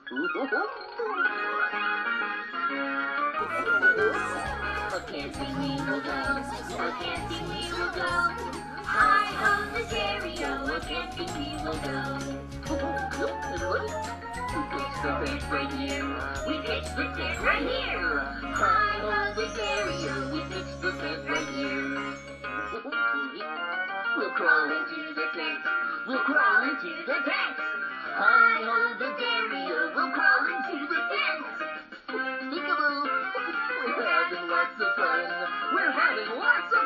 A camping we will go, a camping we will go. Hi ho the stereo, a camping we will go. Everybody, we pitched the tent right here. We pitched the tent right here. Hi ho the stereo, we pitched the tent right here. We'll crawl into the tent. We'll crawl into the tent. Hi ho the stereo, we'll crawl into the tent. Peekaboo! We're having lots of fun. We're having lots of